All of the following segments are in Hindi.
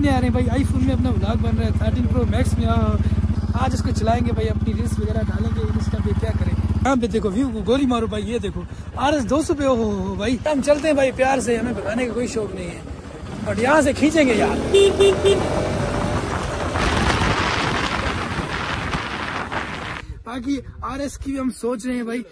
नहीं आ रहे हैं भाई, आईफोन में अपना व्लॉग बन रहा है 13 Pro Max में। आज इसको चलाएंगे भाई, अपनी रील्स वगैरह डालेंगे इंस्टा पे, क्या करें। यहाँ पे देखो व्यू को गोली मारो भाई, ये देखो RS 200 पे। हो भाई हम चलते हैं भाई प्यार से, हमें भगाने का कोई शौक नहीं है, बट यहाँ से खींचेंगे यार। बाकी RS की भी हम सोच रहे हैं भाई।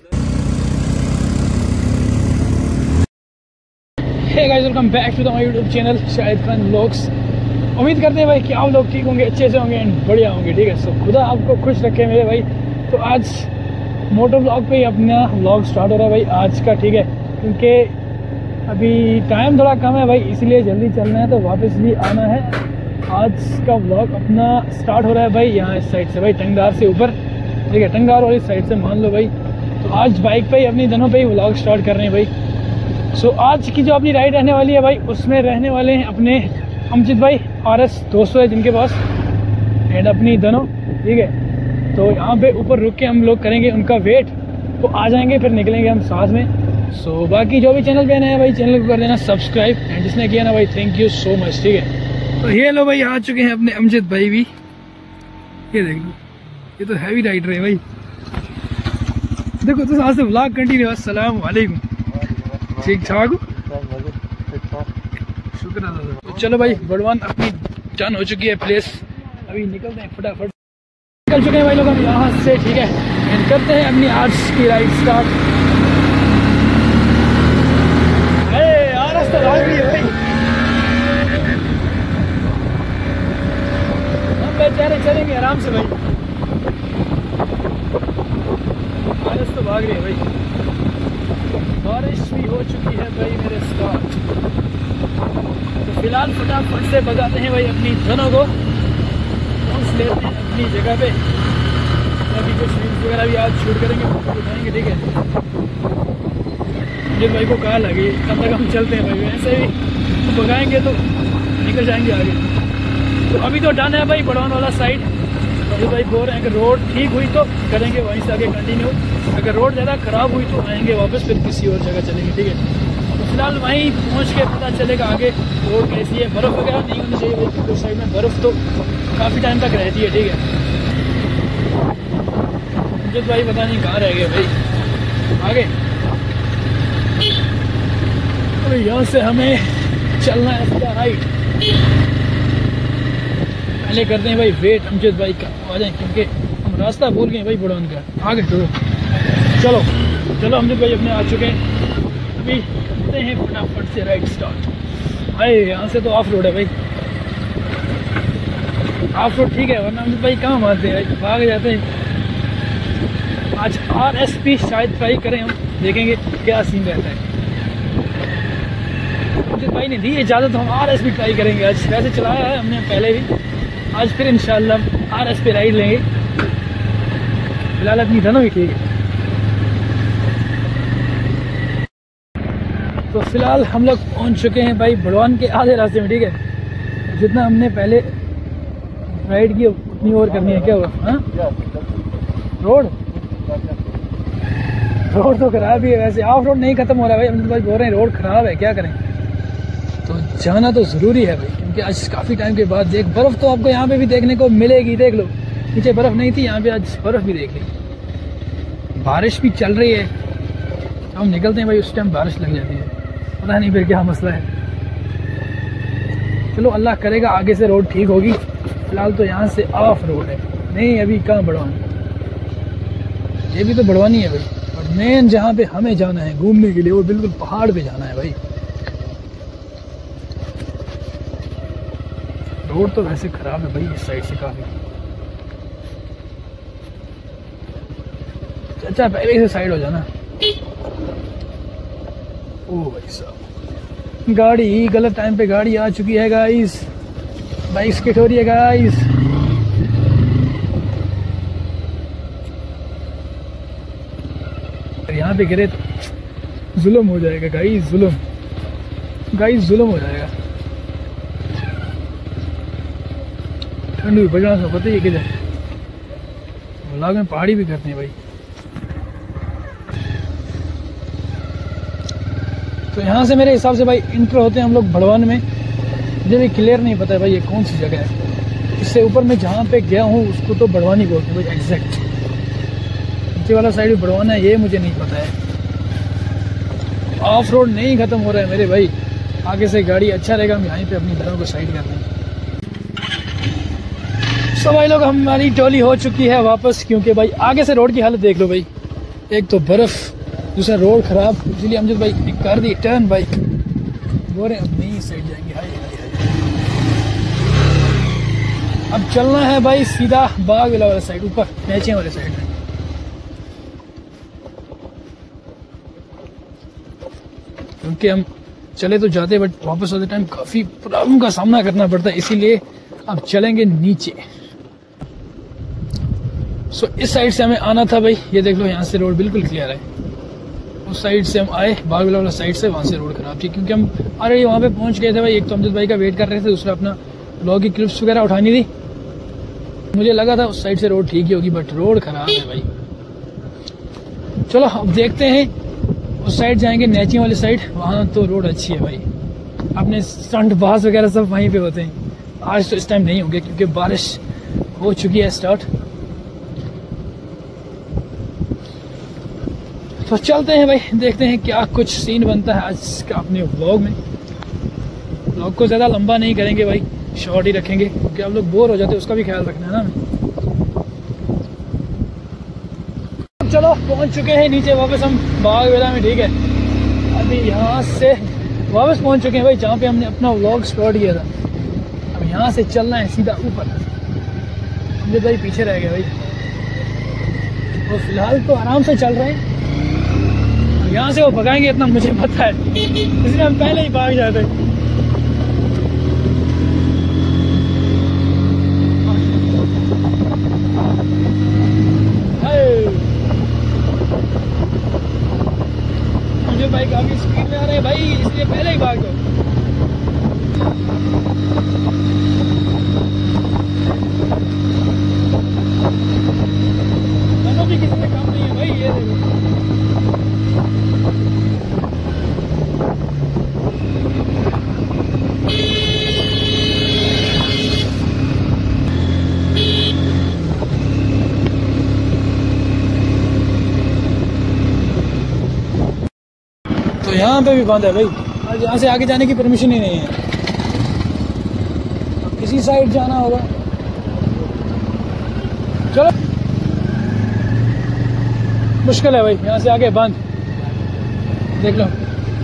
Hey guys, welcome back to the my YouTube channel Shahid Khan vlogs. उम्मीद करते हैं भाई कि आप लोग ठीक होंगे, अच्छे से होंगे एंड बढ़िया होंगे, ठीक है। सो खुदा आपको खुश रखे मेरे भाई। तो आज मोटो व्लॉग पे ही अपना व्लॉग स्टार्ट हो रहा है भाई आज का, ठीक है, क्योंकि अभी टाइम थोड़ा कम है भाई, इसलिए जल्दी चलना है, तो वापस भी आना है। आज का व्लॉग अपना स्टार्ट हो रहा है भाई यहाँ इस साइड से भाई, टंगदार से ऊपर, ठीक है, टंगदार वाली साइड से मान लो भाई। तो आज बाइक पे ही अपनी दोनों पे ही व्लॉग स्टार्ट कर रहे हैं भाई। सो आज की जो अपनी राइड रहने वाली है भाई, उसमें रहने वाले हैं अपने अमजद भाई, RS 200 है जिनके पास, एंड अपनी दोनों, ठीक है। तो यहाँ पे ऊपर रुक के हम लोग करेंगे उनका वेट, तो आ जाएंगे फिर निकलेंगे हम साथ में। सो बाकी जो भी चैनल पे नए हैं भाई, चैनल को कर देना सब्सक्राइब, एंड जिसने किया ना भाई थैंक यू सो मच, ठीक है। तो ये लो भाई आ चुके हैं अपने अमजद भाई भी, ये देख लो, ये तो हैवी राइडर है भाई। देखो तो आज से व्लॉग कंटिन्यू। अस्सलाम वालेकुम, ठीक ठाक, शुक्र है। तो चलो भाई, बड़वान अपनी टर्न हो चुकी है प्लेस, अभी निकलते हैं फटाफट। निकल चुके हैं भाई लोग हम यहाँ से, ठीक है, एंड करते हैं अपनी आज की राइड स्टार्ट। RS तो भाग रही है भाई, हम बेचारे चलेंगे आराम से भाई। RS तो भाग रही है भाई, बारिश भी हो चुकी है भाई मेरे स्टार्ट। तो फिलहाल फटाफट से भगाते हैं भाई अपनी दोनों को, पहुँच लेते हैं अपनी जगह पे। अभी कुछ रील्स वगैरह भी आज शूट करेंगे, उठाएंगे, ठीक है। जिन भाई को कहा लगी तब तक हम चलते हैं भाई, वैसे भी तो भगाएंगे तो निकल जाएंगे आगे। तो अभी तो डन है भाई बड़वान वाला साइड। अभी भाई बोल रहे हैं कि रोड ठीक हुई तो करेंगे वहीं से आगे कंटिन्यू, अगर रोड ज़्यादा ख़राब हुई तो आएंगे वापस, फिर किसी और जगह चलेंगे, ठीक है। तो फिलहाल वहीं पहुंच के पता चलेगा आगे रोड कैसी है। बर्फ़ वगैरह नहीं होनी चाहिए भाई, उस साइड में बर्फ़ तो काफ़ी टाइम तक रहती है, ठीक है। मुझे भाई पता नहीं कहाँ रह गए भाई आगे। तो यहाँ से हमें चलना है सीधा राइट। पहले करते हैं भाई वेट अमजद भाई का, आ जाए, क्योंकि हम रास्ता भूल गए भाई बड़वान का। आगे चलो चलो अमजद भाई अपने आ चुके हैं, अभी करते हैं फटाफट से राइड स्टार्ट। भाई यहाँ से तो ऑफ रोड है भाई, ऑफ रोड ठीक है, वरना अमजद भाई कहाँ मारते हैं भाई, भाग जाते हैं। आज RSP शायद ट्राई करें हम, देखेंगे क्या सीन रहता है। अमजद भाई ने दी इजाज़त, हम RSP ट्राई करेंगे आज। वैसे चलाया है हमने पहले भी, आज फिर इंशाल्लाह RS पे राइड लेंगे। फिलहाल अपनी दोनों भी ठीक है। तो फिलहाल हम लोग पहुंच चुके हैं भाई बड़वान के आधे रास्ते में, ठीक है। जितना हमने पहले राइड की उतनी और करनी है। क्या हुआ? हाँ, रोड तो खराब ही है, वैसे ऑफ रोड नहीं खत्म हो रहा है भाई। हम भाई बोल रहे हैं रोड खराब है, क्या करें। तो जाना तो ज़रूरी है भाई, क्योंकि आज काफ़ी टाइम के बाद देख, बर्फ़ तो आपको यहाँ पे भी देखने को मिलेगी, देख लो नीचे बर्फ़ नहीं थी, यहाँ पे आज बर्फ़ भी देख ली। बारिश भी चल रही है, हम निकलते हैं भाई उस टाइम बारिश लग जाती है, पता नहीं फिर क्या मसला है। चलो अल्लाह करेगा आगे से रोड ठीक होगी। फिलहाल तो यहाँ से ऑफ रोड है, नहीं अभी कहाँ बड़वान, ये भी तो बड़वानी है भाई, और मेन जहाँ पे हमें जाना है घूमने के लिए वो बिल्कुल पहाड़ पे जाना है भाई। रोड तो वैसे खराब है भाई इस साइड से काफी। अच्छा पहले से साइड हो जाना। ओ भाई साहब, गाड़ी गलत टाइम पे गाड़ी आ चुकी है गाइस, बाइक स्किट हो रही है गाइस। यहाँ पे गिरे तो जुल्म हो जाएगा गाइस, जुल्म हो जाएगा। ठंडी बजना से पता ही है किधर व्लॉग में पहाड़ी भी करते हैं भाई। तो यहाँ से मेरे हिसाब से भाई इंटर होते हैं हम लोग बड़वान में, मुझे भी क्लियर नहीं पता है भाई ये कौन सी जगह है। इससे ऊपर मैं जहाँ पे गया हूँ उसको तो बड़वानी बोलते हैं भाई एग्जैक्ट। नीचे वाला साइड भी बड़वाना है ये मुझे नहीं पता है। ऑफ रोड नहीं खत्म हो रहा है मेरे भाई, आगे से गाड़ी अच्छा रहेगा। हम यहीं पे अपनी घरों को साइड कर दें। सो भाई लोग हमारी टोली हो चुकी है वापस, क्योंकि भाई आगे से रोड की हालत देख लो भाई, एक तो बर्फ, दूसरा रोड खराब, इसलिए हमजद भाई कर दी टर्न बाइक, बोल रहे अब नहीं साइड जाएंगे। हाय अब चलना है भाई सीधा बाग वाला साइड, ऊपर मैचे वाले साइड में। क्योंकि हम चले तो जाते बट वापस आते टाइम काफी प्रॉब्लम का सामना करना पड़ता है, इसीलिए अब चलेंगे नीचे। सो इस साइड से हमें आना था भाई, ये देख लो यहाँ से रोड बिल्कुल क्लियर है। उस साइड से हम आए, बागविला वाला साइड से, वहाँ से रोड खराब थी क्योंकि हम ऑलरेडी वहाँ पे पहुँच गए थे भाई। एक तो अमजद भाई का वेट कर रहे थे, दूसरा अपना ब्लॉग की क्लिप्स वगैरह उठानी थी। मुझे लगा था उस साइड से रोड ठीक ही होगी बट रोड खराब है भाई। चलो अब देखते हैं, उस साइड जाएंगे नेचिया वाली साइड, वहाँ तो रोड अच्छी है भाई। अपने स्टंट बाज वगैरह सब वहीं पे होते हैं। आज तो इस टाइम नहीं होंगे क्योंकि बारिश हो चुकी है स्टार्ट। तो चलते हैं भाई, देखते हैं क्या कुछ सीन बनता है आज का अपने व्लॉग में। व्लॉग को ज़्यादा लंबा नहीं करेंगे भाई, शॉर्ट ही रखेंगे क्योंकि आप लोग बोर हो जाते हैं, उसका भी ख्याल रखना है ना। चलो पहुंच चुके हैं नीचे वापस हम बागविला में, ठीक है। अभी यहाँ से वापस पहुंच चुके हैं भाई जहाँ पे हमने अपना व्लॉग स्टार्ट किया था। अब यहाँ से चलना है सीधा ऊपर। हमने भाई पीछे रह गए भाई, वो फिलहाल तो आराम से चल रहे हैं। यहाँ से वो भगाएंगे इतना मुझे पता है, इसलिए हम पहले ही भाग जाते। मुझे भाई काफी स्पीड में आ रहे हैं भाई, इसलिए पहले ही भाग जाओ। दोनों भी किसी से कम नहीं है भाई, ये देखो। तो यहाँ पे भी बंद है भाई, आज यहाँ से आगे जाने की परमिशन ही नहीं है। अब किसी साइड जाना होगा। चलो मुश्किल है भाई, यहाँ से आगे बंद, देख लो।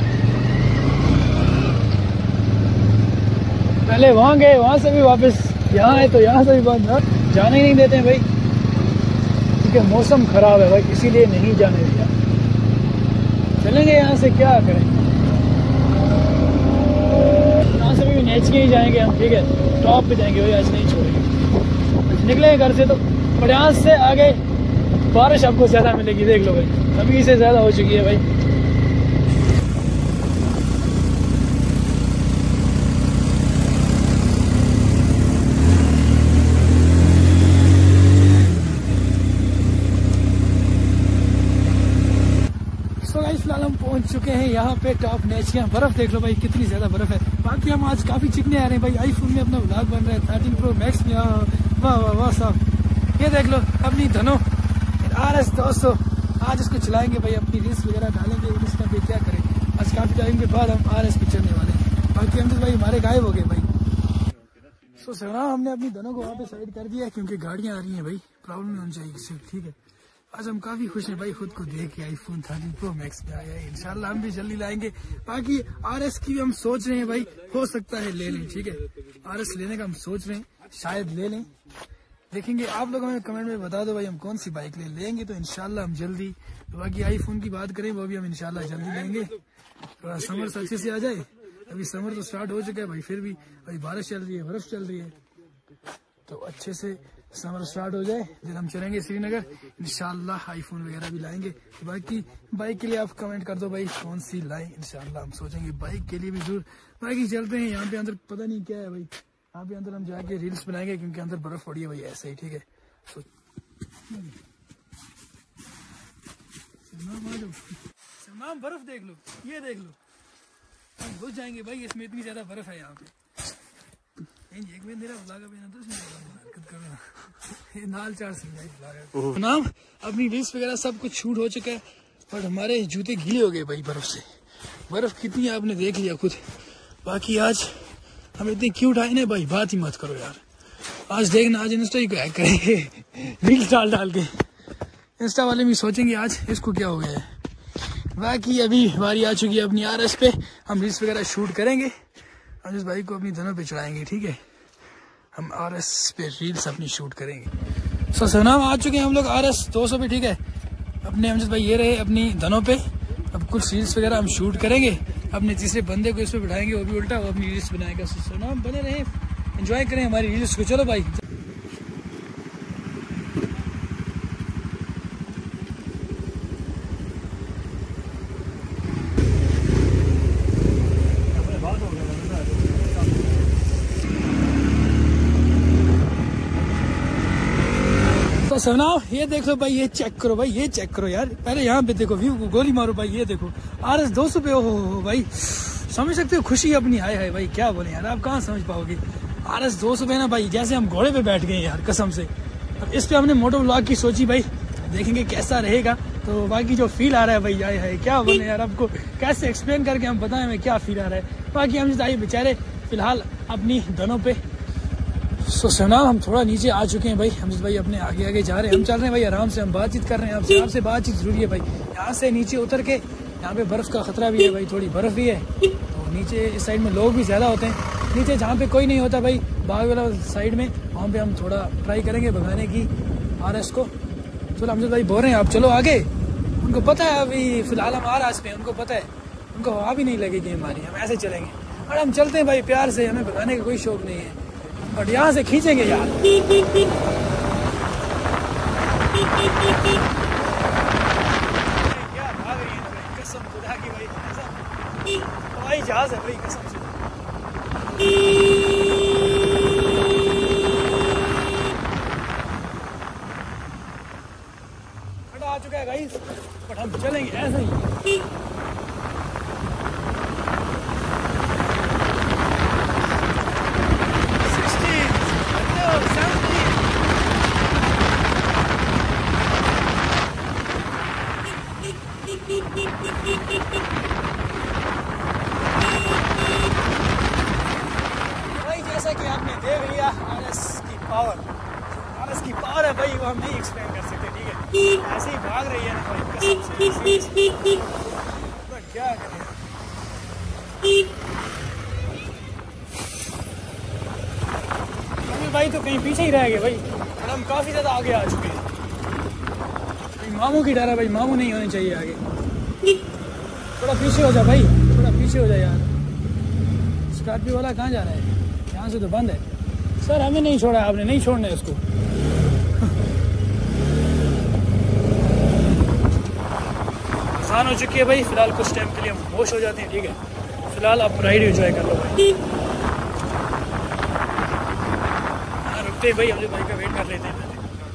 पहले वहाँ गए, वहाँ से भी वापस यहाँ है, तो यहाँ से भी बंद। जाने ही नहीं देते हैं भाई क्योंकि मौसम खराब है भाई, इसीलिए नहीं जाने दिया। चलेंगे यहाँ से, क्या करें। यहाँ से भी नेचके ही जाएंगे हम, ठीक है। टॉप पे जाएंगे भाई, आज नहीं छोड़ेंगे। निकलेंगे घर से तो, पर यहाँ से आगे बारिश आपको ज़्यादा मिलेगी, देख लो भाई, अभी से ज़्यादा हो चुकी है भाई। फिलहाल हम पहुंच चुके हैं यहाँ पे टॉप नेचिया। बर्फ देख लो भाई कितनी ज्यादा बर्फ है। बाकी हम आज काफी चिकने आ रहे हैं भाई, आईफोन में अपना व्लॉग बन रहा है 13 Pro Max में। वाह वाह वाह साहब, ये देख लो अपनी धनो RS 200। आज इसको चलाएंगे भाई, अपनी रील्स वगैरह डालेंगे इंस्टा पे। क्या करें, आज काफी टाइम के बाद हम RS पे चलने वाले हैं। बाकी हम भाई हमारे गायब हो गए भाई। सो सना हमने अपनी धनों को वहाँ पे साइड कर दिया क्योंकि गाड़ियाँ आ रही हैं भाई, प्रॉब्लम नहीं होनी चाहिए किसी को, ठीक है। आज हम काफी खुश हैं भाई खुद को देख के, आईफोन 13 Pro Max पे आया है। इंशाल्लाह हम भी जल्दी लाएंगे। बाकी RS की भी हम सोच रहे हैं भाई, हो सकता है ले लें, ठीक है। RS लेने का हम सोच रहे हैं, शायद ले लें, देखेंगे। आप लोग हमें कमेंट में बता दो भाई हम कौन सी बाइक लेंगे, तो इंशाल्लाह हम जल्दी। तो बाकी आईफोन की बात करें, वो भी हम इंशाल्लाह जल्दी लेंगे। थोड़ा समर से अच्छे से आ जाए। अभी समर तो स्टार्ट हो चुका है भाई, फिर भी अभी बारिश चल रही है, बर्फ चल रही है, तो अच्छे से समर स्टार्ट हो जाए, फिर हम चलेंगे श्रीनगर। इंशाल्लाह आईफोन वगैरह भी लाएंगे। बाकी बाइक के लिए आप कमेंट कर दो भाई कौन सी लाएं, इंशाल्लाह हम सोचेंगे बाइक के लिए भी जरूर। बाकी चलते हैं, यहाँ पे अंदर पता नहीं क्या है भाई, यहाँ पे अंदर हम जाके रील्स बनाएंगे क्योंकि अंदर बर्फ पड़ी है भाई, ऐसे ही, ठीक है। सलमान बर्फ देख लो, ये देख लो, हम घुस जाएंगे भाई, इसमें इतनी ज्यादा बर्फ है यहाँ पे। नाम अपनी रील्स वगैरह सब कुछ शूट हो चुका है, बट हमारे जूते गीले हो गए भाई बर्फ से। बर्फ कितनी है आपने देख लिया खुद। बाकी आज हम इतने क्यूट आए ना भाई, बात ही मत करो यार। आज देखना, आज इंस्टा ही को हैक करेंगे रील्स डाल के। इंस्टा वाले भी सोचेंगे आज इसको क्या हो गया है। बाकी अभी बारी आ चुकी है अपनी RS पे, हम रील्स वगैरह शूट करेंगे। हम इस भाई को अपनी धनों पे चढ़ाएंगे, ठीक है। हम RS पे रील्स अपनी शूट करेंगे। सो सनाम आ चुके हैं हम लोग RS 200 पे, ठीक है। अपने अमजद भाई ये रहे अपनी धनों पे। अब कुछ रील्स वगैरह हम शूट करेंगे। अपने तीसरे बंदे को इस पे बिठाएंगे, वो भी उल्टा, वो अपनी रील्स बनाएगा। सो सनाम बने रहे, एंजॉय करें हमारी रील्स को। चलो भाई। तो सनाओ ये देख लो भाई, ये चेक करो भाई, ये चेक करो यार। पहले यहाँ पे देखो, व्यू को गोली मारो भाई। ये देखो RS 200 पे। हो भाई, समझ सकते हो खुशी अपनी। हाय भाई, क्या बोले यार, आप कहाँ समझ पाओगे। RS 200 पे ना भाई, जैसे हम घोड़े पे बैठ गए यार, कसम से। अब इस पे हमने मोटो व्लॉग की सोची भाई, देखेंगे कैसा रहेगा। तो बाकी जो फील आ रहा है भाई, आए है क्या बोले यार, आपको कैसे एक्सप्लेन करके हम बताएं हमें क्या फील आ रहा है। बाकी हम आइए बेचारे फिलहाल अपनी धनों पे। सो सना हम थोड़ा नीचे आ चुके हैं भाई। हम भाई अपने आगे आगे जा रहे हैं, हम चल रहे हैं भाई आराम से। हम बातचीत कर रहे हैं आपसे बातचीत जरूरी है भाई। यहाँ से नीचे उतर के, यहाँ पे बर्फ़ का खतरा भी है भाई, थोड़ी बर्फ़ भी है। तो नीचे इस साइड में लोग भी ज़्यादा होते हैं। नीचे जहाँ पे कोई नहीं होता भाई, बाग वाला साइड में, वहाँ पे हम थोड़ा ट्राई करेंगे भगाने की RS को। चलो हमसे भाई बोल रहे हैं आप चलो आगे। उनको पता है अभी फ़िलहाल हम RS पे, उनको पता है, उनको हवा भी नहीं लगेगी हमारी, हम ऐसे चलेंगे। और हम चलते हैं भाई प्यार से, हमें भगाने का कोई शौक नहीं है, बट यहाँ से खींचेंगे यार। क्या भाग रही है भाई, कसम खुदा की भाई, हवाई जहाज है भाई, कसम से। खड़ा आ चुका है गाइस, बट हम चलेंगे ऐसे ही। भाई जैसा कि आपने देख लिया RS की पावर है भाई, वो हम नहीं एक्सप्लेन कर सकते, ठीक है। ऐसे ही भाग रही है ना भाई, कसम से। बट क्या करें भाई, तो कहीं पीछे ही रह गए भाई, और हम काफी ज्यादा आगे आ चुके हैं। मामू की डर है भाई, मामू नहीं होने चाहिए आगे। थोड़ा पीछे हो जा भाई, थोड़ा पीछे हो जा यार। स्कॉर्पियो वाला कहाँ जा रहा है, यहाँ से तो बंद है। सर हमें नहीं छोड़ा, आपने नहीं छोड़ना है उसको। आसान हो चुकी है भाई, फिलहाल कुछ टाइम के लिए हम होश हो जाते हैं, ठीक है। फिलहाल आप राइड एंजॉय कर लो भाई। हाँ रुकते भाई, हम भाई का वेट कर लेते हैं।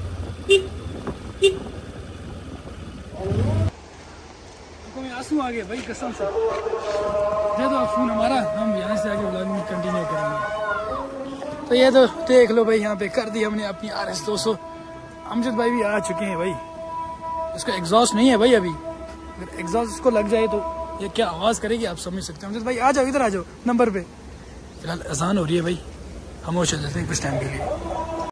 आंसू आ गए भाई कसम से। दे दो फोन हमारा, हम यहाँ से आगे व्लॉगिंग कंटिन्यू करेंगे। तो ये तो देख लो भाई, यहाँ पे कर दी हमने अपनी RS 200। अमजद भाई भी आ चुके हैं भाई। इसका एग्जॉस्ट नहीं है भाई अभी, अगर एग्जॉस्ट इसको लग जाए तो ये क्या आवाज़ करेगी आप समझ सकते हैं। अमजद भाई आ जाओ, इधर आ जाओ नंबर पे। फिलहाल अजान हो रही है भाई, खामोश हो जाते हैं कुछ टाइम के लिए।